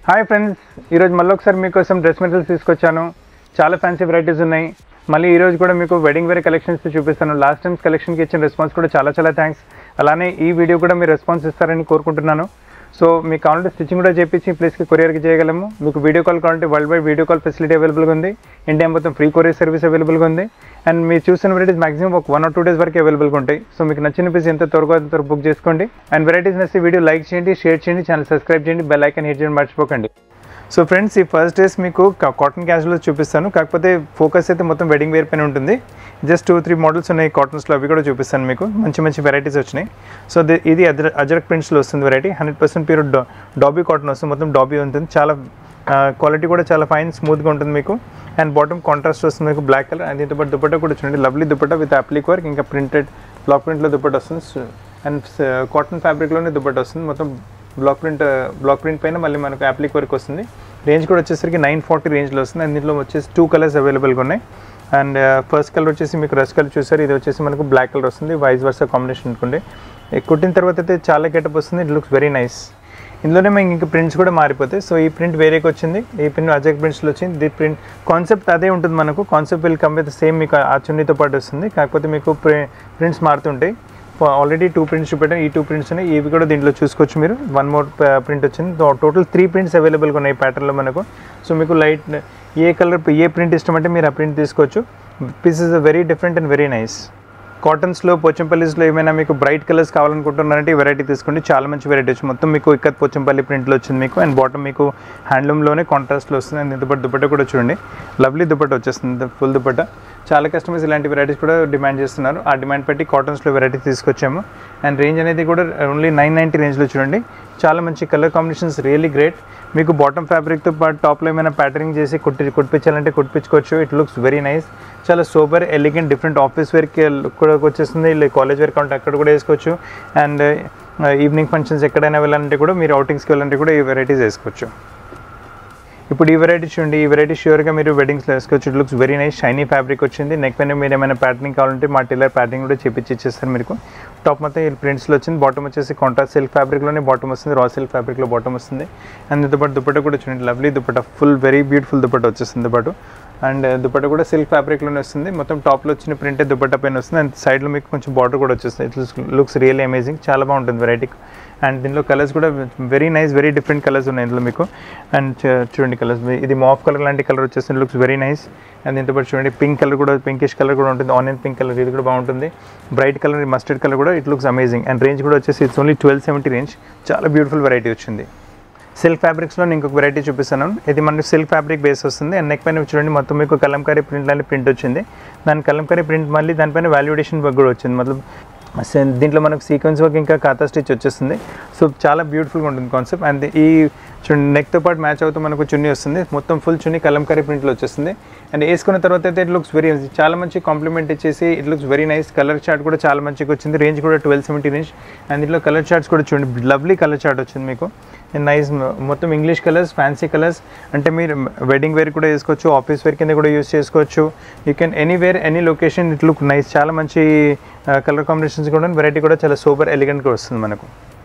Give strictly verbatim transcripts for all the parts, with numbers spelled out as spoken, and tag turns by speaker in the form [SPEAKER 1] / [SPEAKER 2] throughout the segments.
[SPEAKER 1] Hi friends, ఈరోజు మళ్ళీ ఒకసారి మీకోసం డ్రెస్ మెటీరియల్స్ తీసుకొచ్చాను. చాలా ఫ్యాన్సీ వెరైటీస్ ఉన్నాయి. మళ్ళీ ఈరోజు కూడా మీకు వెడ్డింగ్ వేర్ కలెక్షన్స్ చూపిస్తాను. లాస్ట్ టైమ్స్ కలెక్షన్కి ఇచ్చిన రెస్పాన్స్ కూడా చాలా చాలా థ్యాంక్స్. అలానే ఈ వీడియో కూడా మీరు రెస్పాన్స్ ఇస్తారని కోరుకుంటున్నాను. సో మీకు కావాలంటే స్టిచ్చింగ్ కూడా చేపించి ప్లేస్కి కొరియర్కి చేయగలము. మీకు వీడియో కాల్ కావాలంటే world wide video call facility అవైలబుల్గా ఉంది. ఇండియా మొత్తం ఫ్రీ కొరియర్ సర్వీస్ అవైలబుల్గా ఉంది. అండ్ మీరు చూసిన వెరైటీస్ మాక్సిమం ఒక వన్ ఆర్ టూ డేస్ వరకు అవైలబుల్గా ఉంటాయి. సో మీకు నచ్చిన పీస్ ఎంత త్వరగా ఎంత బుక్ చేసుకోండి. అండ్ వెరైటీస్ నచ్చి వీడియో లైక్ చేయండి, షేర్ చేయండి, ఛానల్ సబ్స్క్రైబ్ చేయండి, బెల్ ఐకాన్ హిట్ చేయండి మర్చిపోకండి. సో ఫ్రెండ్స్, ఈ ఫస్ట్ డ్రెస్ మీకు కాటన్ క్యాజువల్స్ చూపిస్తాను. కాకపోతే ఫోకస్ అయితే మొత్తం వెడ్డింగ్ వేర్ పైన ఉంటుంది. జస్ట్ టూ త్రీ మోడల్స్ ఉన్నాయి కాటన్స్లో, అవి కూడా చూపిస్తాను మీకు. మంచి మంచి వెరైటీస్ వచ్చినాయి. సో ఇది అజర అజరక్ ప్రింట్స్లో వస్తుంది variety. Hundred percent pure dobby cotton వస్తుంది. మొత్తం డాబీ ఉంటుంది. చాలా క్వాలిటీ కూడా చాలా ఫైన్ స్మూత్గా ఉంటుంది మీకు. అండ్ బాటమ్ కాంట్రాస్ట్ వస్తుంది మీకు బ్లాక్ కలర్. అండ్ దీంతో పాటు దుపట్టా కూడా చూడండి, lovely dupatta with applique work, ఇంకా ప్రింటెడ్ బ్లాక్ ప్రింట్లో దుపట్టా వస్తుంది. అండ్ కాటన్ ఫ్యాబ్రిక్లోనే దుపట్టా వస్తుంది. మొత్తం బ్లాక్ ప్రింట్ బ్లాక్ ప్రింట్ పైన మళ్ళీ మనకు అప్లిక్ వర్క్ వస్తుంది. రేంజ్ కూడా వచ్చేసరికి నైన్ ఫార్టీ రేంజ్లో వస్తుంది. అండ్ దీంట్లో వచ్చేసి టూ కలర్స్ అవైలబుల్గా ఉన్నాయి. అండ్ ఫస్ట్ కలర్ వచ్చేసి మీకు రస్ కలర్ చూసారు. ఇది వచ్చేసి మనకు బ్లాక్ కలర్ వస్తుంది. వైస్ వర్సా కాంబినేషన్ అనుకోండి. కుట్టిన తర్వాత అయితే చాలా గెటప్ వస్తుంది. It looks very nice. ఇందులోనే మేము ఇంకా ప్రింట్స్ కూడా మారిపోతాయి. సో ఈ ప్రింట్ వేరేకి వచ్చింది, ఈ ప్రింట్ అజరక్ ప్రింట్స్లో వచ్చింది. ది ప్రింట్ కాన్సెప్ట్ అదే ఉంటుంది మనకు. Concept will come with same మీకు ఆ చున్నీతో పాటు వస్తుంది. కాకపోతే మీకు ప్రింట్స్ మారుతుంటాయి. ఆల్రెడీ టూ ప్రింట్స్ చూపెట్టాను. ఈ టూ ప్రింట్స్ ఉన్నాయి. ఇవి కూడా దీంట్లో చూసుకోవచ్చు మీరు. వన్ మోర్ ప్రింట్ వచ్చింది. టోటల్ త్రీ ప్రింట్స్ అవైలబుల్గా ఉన్నాయి ప్యాటర్న్లో మనకు. సో మీకు లైట్ ఏ కలర్ ఏ ప్రింట్ ఇష్టం అంటే మీరు ఆ ప్రింట్ తీసుకోవచ్చు. Piece is very different and very nice. కాటన్స్లో పోచంపల్లిస్లో ఏమైనా మీకు బ్రైట్ కలర్స్ కావాలనుకుంటున్నారంటే ఈ వెరైటీ తీసుకోండి. చాలా మంచి వెరైటీ వచ్చింది. మొత్తం మీకు ఇక్కడ పోచంపల్లి ప్రింట్లో వచ్చింది మీకు. అండ్ బాటమ్ మీకు హ్యాండ్లూమ్లోనే కాంట్రాస్ట్లో వస్తుంది. అండ్ దుపట్టా దుపట్టా కూడా చూడండి, లవ్లీ దుపట్టా వచ్చేస్తుంది, ఫుల్ దుపట్టా. చాలా కస్టమర్స్ ఇలాంటి వెరైటీస్ కూడా డిమాండ్ చేస్తున్నారు. ఆ డిమాండ్ పెట్టి కాటన్స్లో వెరైటీస్ తీసుకొచ్చాము. అండ్ రేంజ్ అనేది కూడా ఓన్లీ నైన్ నైంటీ రేంజ్లో చూడండి. చాలా మంచి కలర్ కాంబినేషన్స్, రియల్లీ గ్రేట్. మీకు బాటమ్ ఫ్యాబ్రిక్తో పాటు టాప్లో ఏమైనా ప్యాటర్నింగ్ చేసి కుట్టి కుట్టించాలంటే కుట్టించుకోవచ్చు. It looks very nice. చాలా సూపర్ ఎలిగెంట్ డిఫరెంట్ ఆఫీస్ వేర్కి కూడా వచ్చేస్తుంది. ఇలా కాలేజ్ వేర్ కావాలంటే అక్కడ కూడా వేసుకోవచ్చు. అండ్ ఈవినింగ్ ఫంక్షన్స్ ఎక్కడైనా వెళ్ళాలంటే కూడా మీరు అవుటింగ్స్కి వెళ్ళాలంటే కూడా ఈ వెరైటీస్ వేసుకోవచ్చు. ఇప్పుడు ఈ వెరైటీ చూడండి. ఈ వెరైటీ ష్యూర్గా మీరు వెడ్డింగ్స్లో వేసుకోవచ్చు. It looks very nice. Shiny fabric వచ్చింది. నెక్ పైన మీరు ఏమైనా ప్యాటర్నింగ్ కావాలంటే మా టైలర్ ప్యాటర్నింగ్ కూడా చేపించి ఇచ్చేస్తారు మీకు. టాప్ మొత్తం ఈ ప్రింట్స్లో వచ్చింది. బాటమ్ వచ్చేసి కాంట్రాస్ట్ సిల్క్ ఫ్యాబ్రిక్లోనే బాటమ్ వస్తుంది. రా సిల్క్ ఫ్యాబ్రిక్లో బాటమ్ వస్తుంది. అండ్ దీంతో పాటు దుపట్టా కూడా చూడండి, lovely dupatta, full very beautiful dupatta వచ్చేస్తుంది పాటు. అండ్ దుపట్టా కూడా సిల్క్ ఫ్యాబ్రిక్లోనే వస్తుంది. మొత్తం టాప్లో వచ్చిన ప్రింటే దుపట్టా పైన వస్తుంది. అండ్ సైడ్లో మీకు కొంచెం బార్డర్ కూడా వచ్చేస్తుంది. It looks really amazing. చాలా బాగుంటుంది వెరైటీ. అండ్ దీనిలో కలర్స్ కూడా very nice, very different colours ఉన్నాయి ఇందులో మీకు. అండ్ చూడండి కలర్స్, ఇది మాఫ్ కలర్ లాంటి కలర్ వచ్చేస్తుంది. Looks very nice. అండ్ దీంతో పాటు చూడండి పింక్ కలర్ కూడా, పింకిష్ కలర్ కూడా ఉంటుంది. ఆనియన్ పింక్ కలర్, ఇది కూడా బాగుంటుంది. బ్రైట్ కలర్, మస్టర్డ్ కలర్ కూడా. It looks amazing. And range కూడా వచ్చేసి it's only twelve seventy range. చాలా బ్యూటిఫుల్ వెరైటీ వచ్చింది. సిల్క్ ఫ్యాబ్రిక్స్లో నేను ఇంకొక వెరైటీ చూపిస్తాను. ఇది మనకి సిల్క్ ఫ్యాబ్రిక్ బేస్ వస్తుంది. అండ్ నెక్ పైన చూడండి మొత్తం మీకు కలంకారీ ప్రింట్ లాంటి ప్రింట్ వచ్చింది. దాని కలంకారీ ప్రింట్ మళ్ళీ దానిపైన వాల్యుడేషన్ వర్క్ కూడా వచ్చింది. మొత్తం దీంట్లో మనకు సీక్వెన్స్ వర్క్ ఇంకా కాతా స్టిచ్ వచ్చేస్తుంది. సో చాలా బ్యూటిఫుల్గా ఉంటుంది కాన్సెప్ట్. అండ్ ఈ చూడండి నెక్తో పాటు మ్యాచ్ అవుతూ మనకు చున్నీ వస్తుంది. మొత్తం ఫుల్ చున్నీ కలంకారీ ప్రింట్లో వచ్చేస్తుంది. అండ్ వేసుకున్న తర్వాత అయితే ఇట్ లుక్స్ వెరీ చాలా మంచి కాంప్లిమెంట్ ఇచ్చేసి it looks very nice. Colour chart కూడా చాలా మంచిగా వచ్చింది. రేంజ్ కూడా ట్వెల్వ్ సెవెంటీ రేంజ్. అండ్ దీంట్లో కలర్ చార్ట్స్ కూడా చూడండి, లవ్లీ కలర్ చార్ట్ వచ్చింది మీకు. నైస్, మొత్తం ఇంగ్లీష్ కలర్స్, ఫ్యాన్సీ కలర్స్. అంటే మీరు వెడ్డింగ్ వేర్ కూడా వేసుకోవచ్చు, ఆఫీస్ వేర్ కింద కూడా యూస్ చేసుకోవచ్చు. You can anywhere any location. It look nice. చాలా మంచి కలర్ కాంబినేషన్స్ కూడా, వెరైటీ కూడా చాలా సూపర్ ఎలిగెంట్గా వస్తుంది మనకు.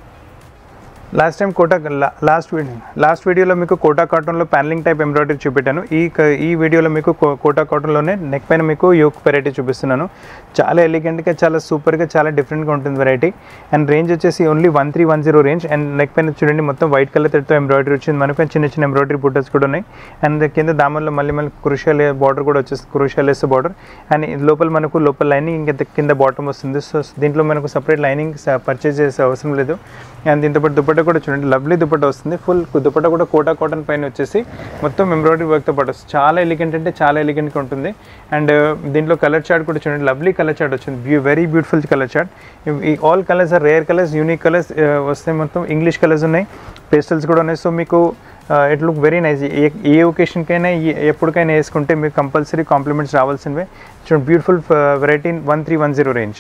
[SPEAKER 1] Last time Kota last video last వీడియోలో మీకు కోటా కాటన్లో ప్యానలింగ్ టైప్ ఎంబ్రాయిడరీ చూపెట్టాను. ఈ ఈ వీడియోలో మీకు కోటా కాటన్లోనే నెక్ పైన మీకు యోక్ వెరైటీ చూపిస్తున్నాను. చాలా ఎలిగెంట్గా, చాలా సూపర్గా, చాలా డిఫరెంట్గా ఉంటుంది వెరైటీ. అండ్ రేంజ్ వచ్చేసి only one three one zero range. And neck పైన చూడండి మొత్తం వైట్ కలర్ థ్రెడ్తో ఎంబ్రాయిడరీ వచ్చింది మనకు. చిన్న చిన్న ఎంబ్రాయిడరీ బుట్టర్స్ కూడా ఉన్నాయి. అండ్ కింద దామన్లో మళ్ళీ మళ్ళీ క్రూషియల్ బార్డర్ కూడా వచ్చేస్తుంది, క్రూషియల్ లెస్ బార్డర్. అండ్ లోపల మనకు లోపల లైనింగ్, ఇంకా కింద బాటమ్ వస్తుంది. సో దీంట్లో మనకు సపరేట్ లైనింగ్ పర్చేజ్ చేసే అవసరం లేదు. అండ్ దీంతో పాటు దుపట్టా కూడా చూడండి, లవ్లీ దుపట్టా వస్తుంది. ఫుల్ దుపట్టా కూడా కోటా కాటన్ పైన వచ్చేసి మొత్తం ఎంబ్రాయిడరీ వర్క్తో పాటు వస్తుంది. చాలా ఎలిగెంట్ అంటే చాలా ఎలిగెంట్గా ఉంటుంది. అండ్ దీంట్లో కలర్ చార్ట్ కూడా చూడండి, లవ్లీ కలర్ చార్ట్ వచ్చింది. బ్యూ వెరీ బ్యూటిఫుల్ కలర్ చార్ట్. ఈ all colours are rare colours, unique colours వస్తాయి. మొత్తం ఇంగ్లీష్ కలర్స్ ఉన్నాయి, పేస్టల్స్ కూడా ఉన్నాయి. సో మీకు ఇట్ లుక్ వెరీ నైస్. ఏ ఏ ఒకేషన్కైనా ఎప్పటికైనా వేసుకుంటే మీకు కంపల్సరీ కాంప్లిమెంట్స్ రావాల్సినవే. చూడండి beautiful variety, one three one zero range.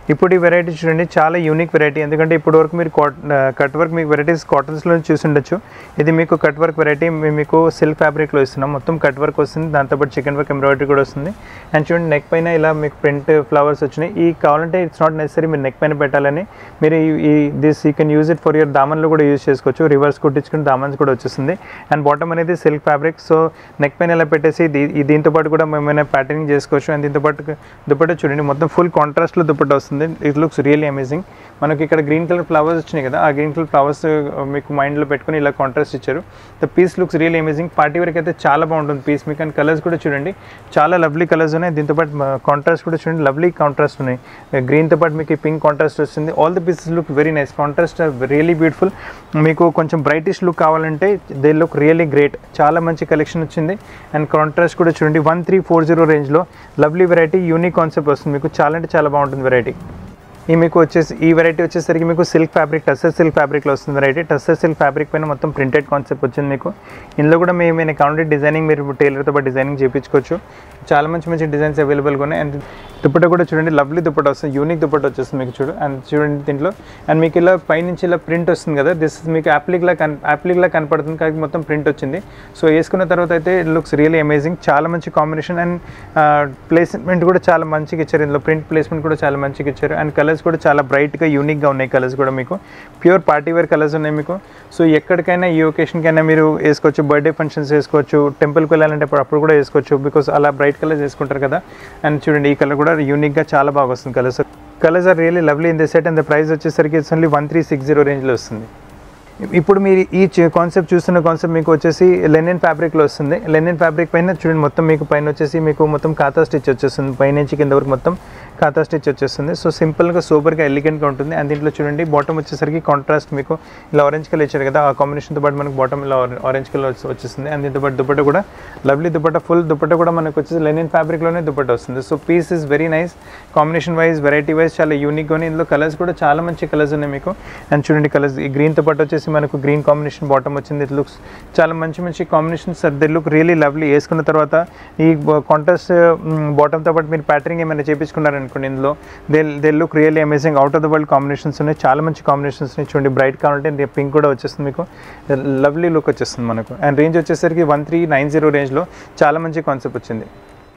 [SPEAKER 1] ఇప్పుడు ఈ వెరైటీ చూడండి, చాలా యూనిక్ వెరైటీ. ఎందుకంటే ఇప్పుడు వరకు మీరు కట్ వర్క్ మీకు వెరైటీస్ కాటన్స్లో చూసి ఉండొచ్చు. ఇది మీకు కట్ వర్క్ వెరైటీ మీకు సిల్క్ ఫ్యాబ్రిక్లో ఇస్తున్నాం. మొత్తం కట్ వర్క్ వస్తుంది, దాంతోపాటు చికెన్ వర్క్ ఎంబ్రాయిడరీ కూడా వస్తుంది. అండ్ చూడండి నెక్ పైన ఇలా మీకు ప్రింట్ ఫ్లవర్స్ వచ్చినాయి. ఈ కావాలంటే ఇట్స్ నాట్ నెసరీ మీరు నెక్ పైన పెట్టాలని, మీరు ఈ this you can use it for your దామన్లో కూడా యూజ్ చేసుకోవచ్చు. రివర్స్ కుట్టించుకుని దామన్స్ కూడా వచ్చేస్తుంది. అండ్ బాటమ్ అనేది సిల్క్ ఫ్యాబ్రిక్, సో నెక్ పైన ఇలా పెట్టేసి దీంతో పాటు కూడా మేమైనా ప్యాటర్నింగ్ చేసుకోవచ్చు. అండ్ దీంతో పాటు దుపట్టా చూడండి మొత్తం ఫుల్ కాంట్రాస్ట్లో దుపట్టా వస్తుంది. It looks really amazing. మనకి ఇక్కడ గ్రీన్ కలర్ ఫ్లవర్స్ వచ్చినాయి కదా, ఆ గ్రీన్ కలర్ ఫ్లవర్స్ మీకు మైండ్లో పెట్టుకుని ఇలా కాంట్రాస్ట్ ఇచ్చారు. The piece looks really amazing. Party వరకు అయితే చాలా బాగుంటుంది పీస్ మీకు. అండ్ కలర్స్ కూడా చూడండి చాలా లవ్లీ కలర్స్ ఉన్నాయి. దీంతో పాటు కాంట్రాస్ట్ కూడా చూడండి లవ్లీ కాంట్రాస్ట్ ఉన్నాయి. గ్రీన్తో పాటు మీకు పింక్ కాంట్రాస్ట్ వస్తుంది. All the pieces look very nice. Contrast really beautiful. మీకు కొంచెం బ్రైటిష్ లుక్ కావాలంటే దే లుక్ రియల్లీ గ్రేట్. చాలా మంచి కలెక్షన్ వచ్చింది. అండ్ కాంట్రాస్ట్ కూడా చూడండి వన్ త్రీ ఫోర్ జీరో రేంజ్లో లవ్లీ వెరైటీ, యూనిక్ కాన్సెప్ట్ వస్తుంది మీకు. చాలా అంటే చాలా బాగుంటుంది వెరైటీ. ఈ మీకు వచ్చేసి ఈ వెరైటీ వచ్చేసరికి మీకు సిల్క్ ఫ్యాబ్రిక్, టస్సర్ సిల్క్ ఫ్యాబ్రిక్లో వస్తుంది వెరైటీ. టస్సర్ సిల్క్ ఫ్యాబ్రిక్ పైన మొత్తం ప్రింటెడ్ కాన్సెప్ట్ వచ్చింది మీకు. ఇందులో కూడా మేము ఏమైనా కావాలంటే డిజైనింగ్ మీరు టైలర్తో పాటు డిజైనింగ్ చేయించుకోవచ్చు. చాలా మంచి మంచి డిజైన్స్ అవైలబుల్గా ఉన్నాయి. అండ్ దుపట్టా కూడా చూడండి లవ్లీ దుపట్టా వస్తుంది, యూనిక్ దుపట్టా వచ్చేస్తుంది మీకు చూడు. అండ్ చూడండి దీంట్లో అండ్ మీకు ఇలా పైనుంచి ఇలా ప్రింట్ వస్తుంది కదా, దిస్ మీకు యాప్లిక్లా కన్ యాప్లిక్లా కనపడుతుంది కానీ మొత్తం ప్రింట్ వచ్చింది. సో వేసుకున్న తర్వాత అయితే ఇట్ లుక్స్ రియల్లీ అమేజింగ్. చాలా మంచి కాంబినేషన్. అండ్ ప్లేస్మెంట్ కూడా చాలా మంచిగా ఇచ్చారు. ఇందులో ప్రింట్ ప్లేస్మెంట్ కూడా చాలా మంచిగా ఇచ్చారు. అండ్ కలర్స్ కూడా చాలా బ్రైట్గా యూనిక్గా ఉన్నాయి. కలర్స్ కూడా మీకు ప్యూర్ పార్టీ వేర్ కలర్స్ ఉన్నాయి మీకు. సో ఎక్కడికైనా ఈ ఒకేషన్కైనా మీరు వేసుకోవచ్చు. బర్త్డే ఫంక్షన్స్ వేసుకోవచ్చు, టెంపుల్కి వెళ్ళాలంటే అప్పుడు కూడా వేసుకోవచ్చు, బికాస్ అలా బ్రైట్ కలర్స్ వేసుకుంటారు కదా. అండ్ చూడండి ఈ కలర్ కూడా యూనిక్గా చాలా బాగా వస్తుంది. Colours colours are really lovely in the set. And the price వచ్చేసరికి it's only one three six zero రేంజ్లో వస్తుంది. ఇప్పుడు మీరు ఈ కాన్సెప్ట్ చూస్తున్న కాన్సెప్ట్ మీకు వచ్చేసి లెనిన్ ఫ్యాబ్రిక్లో వస్తుంది. లెనిన్ ఫ్యాబ్రిక్ పైన చూడండి మొత్తం మీకు పైన వచ్చేసి మీకు మొత్తం కాతా స్టిచ్ వచ్చేస్తుంది. పైనుంచి కింద వరకు మొత్తం కాతా స్టిచ్ వచ్చేస్తుంది. సో సింపుల్గా సూపర్గా ఎలిగెంట్గా ఉంటుంది. అండ్ దీంట్లో చూడండి బాటమ్ వచ్చేసరికి కాంట్రాస్ట్ మీకు ఇలా ఆరెంజ్ కలర్ ఇచ్చారు కదా, ఆ కాంబినేషన్తో పాటు మనకు బాటమ్ ఇలా ఆరెంజ్ కలర్ వచ్చేస్తుంది. అండ్ దీంతో పాటు దుపట్టా కూడా లవ్లీ దుపట్టా, ఫుల్ దుపట్టా కూడా మనకు వచ్చేసి లెనిన్ ఫ్యాబ్రిక్లోనే దుపట్టా వస్తుంది. So piece is very nice. Combination wise variety wise చాలా యూనిక్గా ఉన్నాయి. ఇందులో కలర్స్ కూడా చాలా మంచి కలర్స్ ఉన్నాయి మీకు. అండ్ చూడండి కలర్స్ ఈ గ్రీన్తో పాటు వచ్చేసి మనకు గ్రీన్ కాంబినేషన్ బాటమ్ వచ్చింది. ఇట్ లుక్స్ చాలా మంచి మంచి combinations. They look really lovely. వేసుకున్న తర్వాత ఈ కాంట్రాస్ట్ బాటమ్తో పాటు మీరు ప్యాటర్నింగ్ ఏమైనా చేయించుకున్నారనుకోండి ఇందులో they they look really amazing. Out of the world combinations ఉన్నాయి. చాలా మంచి కాంబినేషన్స్ ఉన్నాయి. చూడండి బ్రైట్ కావాలంటే పింక్ కూడా వచ్చేస్తుంది మీకు. లవ్లీ లుక్ వచ్చేస్తుంది మనకు. అండ్ రేంజ్ వచ్చేసరికి వన్ త్రీ నైన్ జీరో రేంజ్లో చాలా మంచి కాన్సెప్ట్ వచ్చింది.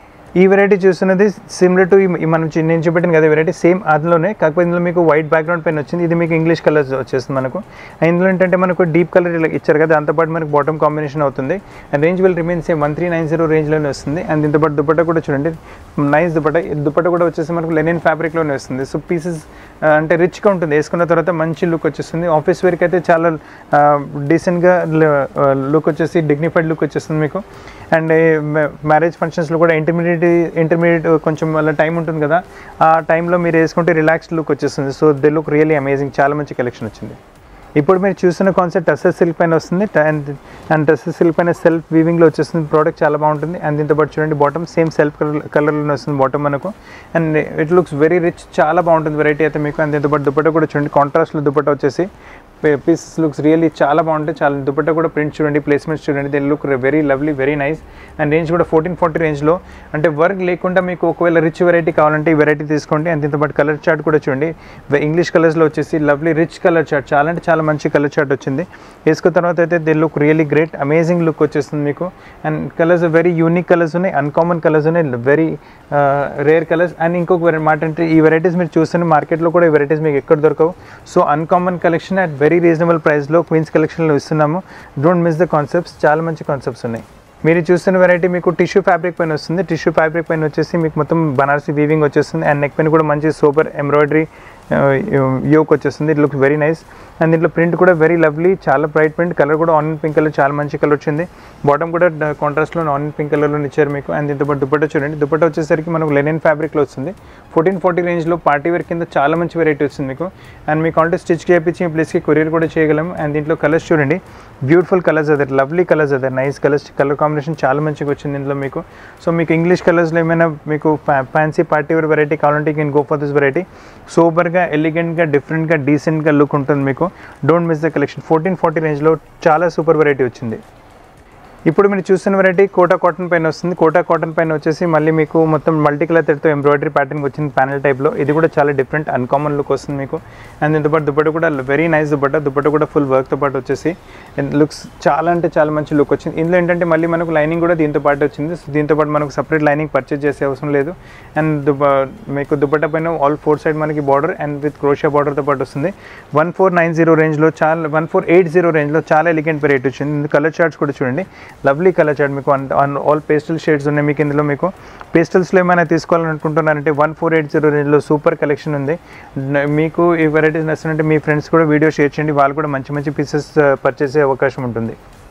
[SPEAKER 1] ఈ వెరైటీ చూస్తున్నది సిమిలర్ టు మనం నేను చూపెట్టాను కదా వెరైటీ, సేమ్ అందులోనే, కాకపోతే ఇందులో మీకు వైట్ బ్యాక్గ్రౌండ్ పైన వచ్చింది. ఇది మీకు ఇంగ్లీష్ కలర్స్ వచ్చేస్తుంది మనకు. ఇందులో ఏంటంటే మనకు డీప్ కలర్ ఇలా ఇచ్చారు కదా, దాంతోపాటు మనకు బాటమ్ కాంబినేషన్ అవుతుంది. And range will remain same one three nine zero రేంజ్లోనే వస్తుంది. అండ్ దీంతో పాటు దుపట్టా కూడా చూడండి నైస్ దుపట్టా. దుపట్టా కూడా వచ్చేసి మనకు లెనిన్ ఫ్యాబ్రిక్లోనే వస్తుంది. సో పీసెస్ అంటే రిచ్గా ఉంటుంది. వేసుకున్న తర్వాత మంచి లుక్ వచ్చేస్తుంది. ఆఫీస్ వేర్కి అయితే చాలా డీసెంట్గా లుక్ వచ్చేసి డిగ్నిఫైడ్ లుక్ వచ్చేస్తుంది మీకు. అండ్ మ్యారేజ్ ఫంక్షన్స్లో కూడా ఇంటర్మీడియట్ ఇంటర్మీడియట్ కొంచెం అలా టైం ఉంటుంది కదా, ఆ టైంలో మీరు వేసుకుంటే రిలాక్స్డ్ లుక్ వచ్చేస్తుంది. So they look really amazing. చాలా మంచి కలెక్షన్ వచ్చింది. ఇప్పుడు మీరు చూస్తున్న కాన్సెప్ట్ టస్సర్ సిల్క్ పైన వస్తుంది. అండ్ అండ్ టస్సర్ సిల్క్ పైన సెల్ఫ్ వీవింగ్లో వచ్చేస్తుంది. ప్రోడక్ట్ చాలా బాగుంటుంది. అండ్ దీంతో పాటు చూడండి బాటమ్ సేమ్ సెల్ఫ్ కలర్ కలర్లోనే వస్తుంది బాటమ్ మనకు. And it looks very rich. చాలా బాగుంటుంది వెరైటీ అయితే మీకు. అండ్ దీంతో పాటు దుపట్టా కూడా చూడండి కాంట్రాస్ట్లో దుపట్టా వచ్చేసి పీసెస్ లుక్స్ రియల్లీ చాలా బాగుంటాయి. చాలా దుపట్టా కూడా ప్రింట్ చూడండి, ప్లేస్మెంట్స్ చూడండి, they look very lovely, very nice. And range కూడా ఫోర్టీన్ ఫార్టీ రేంజ్లో. అంటే వర్క్ లేకుండా మీకు ఒకవేళ రిచ్ వెరైటీ కావాలంటే ఈ వెరైటీ తీసుకోండి. అండ్ దీంతో పాటు కలర్ చార్ట్ కూడా చూడండి ఇంగ్లీష్ కలర్స్లో వచ్చేసి లవ్లీ రిచ్ కలర్ చార్ట్. చాలా అంటే చాలా మంచి కలర్ చార్ట్ వచ్చింది. వేసుకున్న తర్వాత అయితే they look really great, amazing look వచ్చేస్తుంది మీకు. And colours very unique colours ఉన్నాయి, అన్కామన్ కలర్స్ ఉన్నాయి, వెరీ రేర్ కలర్స్. అండ్ ఇంకొక మాట అంటే ఈ వెరైటీస్ మీరు చూస్తున్న మార్కెట్లో కూడా ఈ వెరైటీస్ మీకు ఎక్కడ దొరకవు. So uncommon collection at very reasonable ప్రైస్లో క్వీన్స్ కలెక్షన్లో ఇస్తున్నాము. Don't miss the concepts. చాలా మంచి కాన్సెప్ట్స్ ఉన్నాయి. మీరు చూస్తున్న వెరైటీ మీకు టిష్యూ ఫ్యాబ్రిక్ పైన వస్తుంది. టిష్యూ ఫ్యాబ్రిక్ పైన వచ్చేసి మీకు మొత్తం బనారసి వీవింగ్ వచ్చేస్తుంది. అండ్ నెక్ పైన కూడా మంచి సూపర్ ఎంబ్రాయిడరీ యోక్ వచ్చేస్తుంది. It looks very nice. And దీంట్లో ప్రింట్ కూడా వెరీ లవ్లీ, చాలా బ్రైట్ ప్రింట్. కలర్ కూడా ఆనియన్ పింక్ కలర్, చాలా మంచి కలర్ వచ్చింది. బాటమ్ కూడా కాంట్రాస్ట్లో ఆనియన్ పింక్ కలర్లో ఇచ్చారు మీకు. అండ్ దీంతో పాటు దుపట్టా చూడండి, దుపట్టా వచ్చేసరికి మనకు లెనిన్ ఫ్యాబ్రిక్లో వస్తుంది. ఫోర్టీన్ ఫార్టీ రేంజ్లో పార్టీ వేర్ కింద చాలా మంచి వెరైటీ వచ్చింది మీకు. అండ్ మీకు అంటే స్టిచ్ చేయించి ఈ ప్లేస్కి కొరియర్ కూడా చేయగలము. అండ్ దీంట్లో కలర్స్ చూడండి, బ్యూటిఫుల్ కలర్స్ అదే, లవ్లీ కలర్స్ అదే, నైస్ కలర్స్. కలర్ కాంబినేషన్ చాలా మంచిగా వచ్చింది ఇందులో మీకు. సో మీకు ఇంగ్లీష్ కలర్స్లో ఏమైనా మీకు ఫ్యాన్సీ పార్టీ వేర్ వెరైటీ కావాలంటే you can go for this variety. సూపర్గా, ఎలిగెంట్గా, డిఫరెంట్గా, డీసెంట్గా లుక్ ఉంటుంది మీకు. Don't miss the collection. Fourteen forty రేంజ్లో చాలా సూపర్ వెరైటీ వచ్చింది. ఇప్పుడు మీరు చూస్తున్న వెరైటీ కోటా కాటన్ పైన వస్తుంది. కోటా కాటన్ పైన వచ్చేసి మళ్ళీ మీకు మొత్తం మల్టీ కలర్ థ్రెడ్తో ఎంబ్రాయిడరీ ప్యాటర్న్ వచ్చింది ప్యానల్ టైప్లో. ఇది కూడా చాలా డిఫరెంట్ అన్కామన్ లుక్ వస్తుంది మీకు. అండ్ దీంతో పాటు దుపట్ట కూడా వెరీ నైస్ దుపట్ట. దుపట్ట కూడా ఫుల్ వర్క్తో పాటు వచ్చేసి లుక్స్ చాలా అంటే చాలా మంచి లుక్ వచ్చింది. ఇందులో ఏంటంటే మళ్ళీ మనకు లైనింగ్ కూడా దీంతో పాటు వచ్చింది. దీంతో పాటు మనకు సపరేట్ లైనింగ్ పర్చేజ్ చేసే అవసరం లేదు. అండ్ దుప మీకు దుపట్ట పైన ఆల్ ఫోర్ సైడ్ మనకి బార్డర్ అండ్ విత్ క్రోషియా బార్డర్తో పాటు వస్తుంది. వన్ ఫోర్ నైన్ జీరో రేంజ్లో చాలా వన్ ఫోర్ ఎయిట్ జీరో రేంజ్లో చాలా ఎలిగెంట్ వెరైటీ వచ్చింది. కలర్ చార్ట్స్ కూడా చూడండి, లవ్లీ కలర్ చార్ట్ మీకు ఆల్ పేస్టల్ షేడ్స్ ఉన్నాయి మీకు. ఇందులో మీకు పేస్టల్స్లో ఏమైనా తీసుకోవాలనుకుంటున్నారంటే వన్ ఫోర్ ఎయిట్ జీరో రేంజ్లో సూపర్ కలెక్షన్ ఉంది. మీకు ఈ వెరైటీస్ నచ్చినట్టే మీ ఫ్రెండ్స్ కూడా వీడియో షేర్ చేయండి, వాళ్ళు కూడా మంచి మంచి పీసెస్ పర్చేస్ చేసే అవకాశం ఉంటుంది.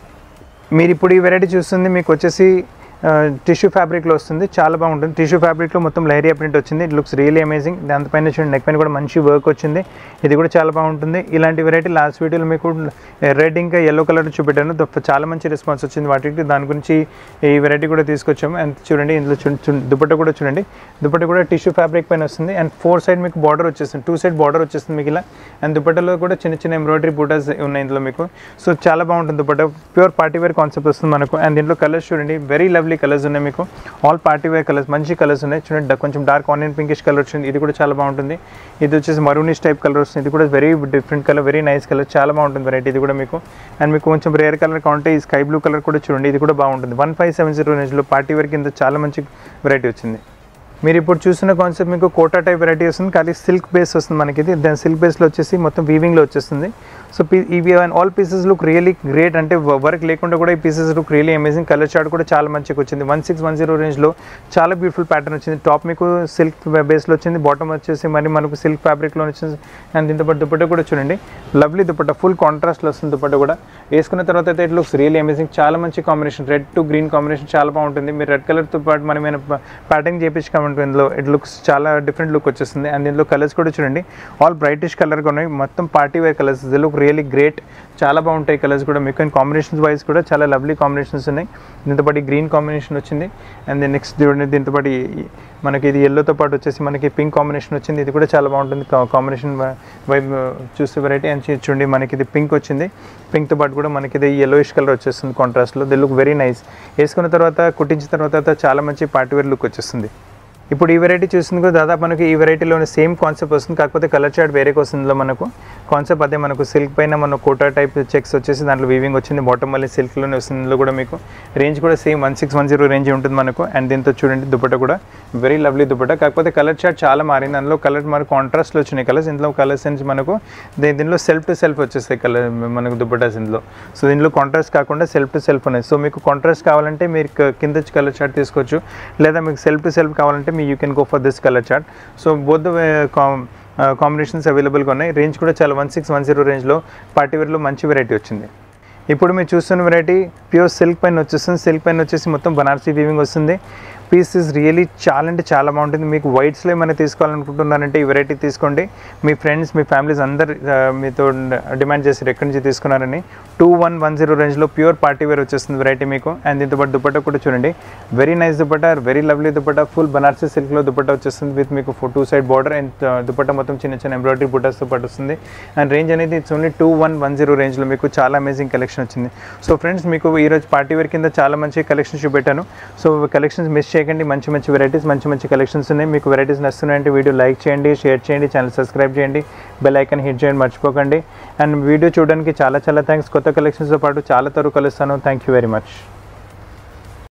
[SPEAKER 1] మీరు ఇప్పుడు ఈ వెరైటీ చూస్తుంది మీకు వచ్చేసి టిష్యూ ఫ్యాబ్రిక్లో వస్తుంది, చాలా బాగుంటుంది. టిష్యూ ఫ్యాబ్రిక్లో మొత్తం లైరియా ప్రింట్ వచ్చింది. It looks really amazing. దానిపైన చూడండి నెక్ పైన కూడా మంచి వర్క్ వచ్చింది. ఇది కూడా చాలా బాగుంటుంది. ఇలాంటి వెరైటీ లాస్ట్ వీడియోలో మీకు రెడ్ ఇంకా ఎల్లో కలర్ చూపెట్టాను, చాలా మంచి రెస్పాన్స్ వచ్చింది వాటికి. దాని గురించి ఈ వెరైటీ కూడా తీసుకొచ్చాము. అండ్ చూడండి ఇందులో దుపట్ట కూడా చూడండి, దుపట్ట కూడా టిష్యూ ఫ్యాబ్రిక్ పైన వస్తుంది. అండ్ ఫోర్ సైడ్ మీకు బార్డర్ వచ్చేస్తుంది, టూ సైడ్ బార్డర్ వచ్చేస్తుంది మీకు ఇలా. అండ్ దుపట్టలో కూడా చిన్న చిన్న ఎంబ్రాయిడరీ బూటాస్ ఉన్నాయి ఇందులో మీకు. సో చాలా బాగుంటుంది dupatta, pure party wear concept వస్తుంది మనకు. అండ్ దీంట్లో కలర్స్ చూడండి, వెరీ లవ్లీ కలర్స్ ఉన్నాయి మీకు. ఆల్ పార్టీ వేర్ కలర్స్, మంచి కలర్స్ ఉన్నాయి చూడండి. కొంచెం డార్క్ ఆనియన్ పింకిష్ కలర్ వచ్చింది, ఇది కూడా చాలా బాగుంటుంది. ఇది వచ్చేసి మరూనిష్ టైప్ కలర్ వస్తుంది, ఇది కూడా very different colour, very nice colour, చాలా బాగుంటుంది వెరైటీ ఇది కూడా మీకు. అండ్ మీకు కొంచెం రేర్ కలర్ కావాలంటే ఈ స్కై బ్లూ కలర్ కూడా చూడండి, ఇది కూడా బాగుంటుంది. వన్ ఫైవ్ సెవెన్ జీరో రేంజ్లో పార్టీ వేర్ కింద చాలా మంచి వెరైటీ వచ్చింది. మీరు ఇప్పుడు చూస్తున్న కాన్సెప్ట్ మీకు కోటా టైప్ వెరైటీ వస్తుంది, కానీ సిల్క్ బేస్ వస్తుంది మనకి. ఇది దాని సిల్క్ బేస్లో వచ్చేసి మొత్తం వీవింగ్లో వచ్చేస్తుంది. సో ఇవి all pieces look really great, అంటే వర్క్ లేకుండా కూడా ఈ pieces look really amazing. Colour chart కూడా చాలా మంచిగా వచ్చింది. వన్ సిక్స్ వన్ జీరో రేంజ్లో చాలా బ్యూటిఫుల్ ప్యాటర్న్ వచ్చింది. టాప్ మీకు సిల్క్ బేస్లో వచ్చింది, బాటమ్ వచ్చేసి మరి మనకు సిల్క్ ఫ్యాబ్రిక్లో వచ్చింది. అండ్ దీంతో పాటు దుపట్ట కూడా చూడండి, లవ్లీ దుపట్ట, ఫుల్ కాంట్రాస్ట్లో వస్తుంది దుపట్ట కూడా. వేసుకున్న తర్వాత అయితే ఇట్ లుక్స్ రియలీ అమేజింగ్, చాలా మంచి combination. Red to green combination చాలా బాగుంటుంది. మీరు రెడ్ కలర్తో పాటు మనం ఏమైనా ప్యాటర్న్ చేయించుకోమంటే ఇందులో ఇట్ లుక్స్ చాలా డిఫరెంట్ లుక్ వచ్చేస్తుంది. అండ్ దీంట్లో కలర్స్ కూడా చూడండి, ఆల్ బ్రైటిష్ కలర్గా ఉన్నాయి, మొత్తం party wear colours. The look really great, చాలా బాగుంటాయి కలర్స్ కూడా మీకు. అండ్ కాంబినేషన్స్ వైజ్ కూడా చాలా లవ్లీ కాంబినేషన్స్ ఉన్నాయి. దీంతో పాటు గ్రీన్ కాంబినేషన్ వచ్చింది. అండ్ దెన్ నెక్స్ట్ చూడండి దీంతో పాటు మనకి ఇది ఎల్లోతో పాటు వచ్చేసి మనకి పింక్ కాంబినేషన్ వచ్చింది, ఇది కూడా చాలా బాగుంటుంది కాంబినేషన్ వైబ్ చూస్తే వెరైటీ. అండ్ చూడండి మనకి ఇది పింక్ వచ్చింది, పింక్తో పాటు కూడా మనకి ఇది ఎల్లోయిష్ కలర్ వచ్చేస్తుంది కాంట్రాస్ట్లో. The look very nice. వేసుకున్న తర్వాత కుట్టించిన తర్వాత చాలా మంచి పార్టీ వేర్ లుక్ వచ్చేస్తుంది. ఇప్పుడు ఈ వెరైటీ చూస్తుంది కూడా దాదాపు మనకి ఈ వెరైటీలోనే సేమ్ కాన్సెప్ట్ వస్తుంది, కాకపోతే కలర్ చార్ట్ వేరేగా వస్తుందిలో మనకు. కాన్సెప్ట్ అదే, మనకు సిల్క్ పైన మన కోటా టైప్ చెక్స్ వచ్చేసి దాంట్లో వీవింగ్ వచ్చింది, బాటమ్ మళ్ళీ సిల్క్లోనే వస్తుంది. ఇందులో కూడా మీకు రేంజ్ కూడా same one six one zero range ఉంటుంది మనకు. అండ్ దీంతో చూడండి దుపట్ట కూడా వెరీ లవ్లీ దుపట్ట, కాకపోతే కలర్ చార్ట్ చాలా మారింది. అందులో కలర్ మనకు కాంట్రాస్ట్లో వచ్చినాయి కలర్స్, ఇందులో కలర్స్ సెన్స్ మనకు దీనిలో సెల్ఫ్ టు సెల్ఫ్ వచ్చేస్తాయి కలర్ మనకు దుపట్టాస్ ఇందులో. సో దీనిలో కాంట్రాస్ట్ కాకుండా సెల్ఫ్ టు సెల్ఫ్ ఉన్నాయి. సో మీకు కాంట్రాస్ట్ కావాలంటే మీరు కింద కలర్ చార్ట్ తీసుకోవచ్చు, లేదా మీకు సెల్ఫ్ టు సెల్ఫ్ కావాలంటే మీ you can go for this colour chart. So both the combinations అవైలబుల్గా ఉన్నాయి. రేంజ్ కూడా చాలా వన్ సిక్స్ వన్ జీరో రేంజ్లో పార్టీ వేర్లో మంచి వెరైటీ వచ్చింది. ఇప్పుడు మీరు చూస్తున్న వెరైటీ ప్యూర్ సిల్క్ పైన వచ్చేస్తుంది. సిల్క్ పైన వచ్చేసి మొత్తం బనారసీ వీవింగ్ వస్తుంది. పీస్ ఇస్ రియలీ చాలా అంటే చాలా బాగుంటుంది. మీకు వైట్స్లో ఏమైనా తీసుకోవాలనుకుంటున్నారంటే ఈ వెరైటీ తీసుకోండి. మీ ఫ్రెండ్స్ మీ ఫ్యామిలీస్ అందరు మీతో డిమాండ్ చేశారు ఎక్కడి నుంచి తీసుకున్నారని. టూ వన్ వన్ జీరో రేంజ్లో ప్యూర్ పార్టీ వేర్ వచ్చేస్తుంది వెరైటీ మీకు. అండ్ దీంతో పాటు దుపట్ట కూడా చూడండి, very nice dupatta, very lovely dupatta, full Banarasi సిల్క్లో దుపట్ట వచ్చేస్తుంది విత్ మీకు two side border. And dupatta మొత్తం చిన్న చిన్న ఎంబ్రాయిడరీ బుటాస్తో పాటు వస్తుంది. అండ్ రేంజ్ అనేది it's only two one one zero రేంజ్లో మీకు చాలా అమేజింగ్ కలెక్షన్ వచ్చింది. సో ఫ్రెండ్స్ మీకు ఈరోజు పార్టీ వేర్ కింద చాలా మంచి కలెక్షన్స్ చూపెట్టాను. సో కలెక్షన్స్ మిస్ చేయకండి, మంచి మంచి వెరైటీస్ మంచి మంచి కలెక్షన్స్ ఉన్నాయి. మీకు వెరైటీస్ నస్తున్నాయంటే వీడియో లైక్ చేయండి, షేర్ చేయండి, ఛానల్ సబ్స్క్రైబ్ చేయండి, బెల్ ఐకాన్ హిట్ చేయండి మర్చిపోకండి. అండ్ వీడియో చూడడానికి చాలా చాలా థ్యాంక్స్. కొత్త కలెక్షన్స్తో పాటు చాలా త్వరగా కలుస్తాను. Thank you very much.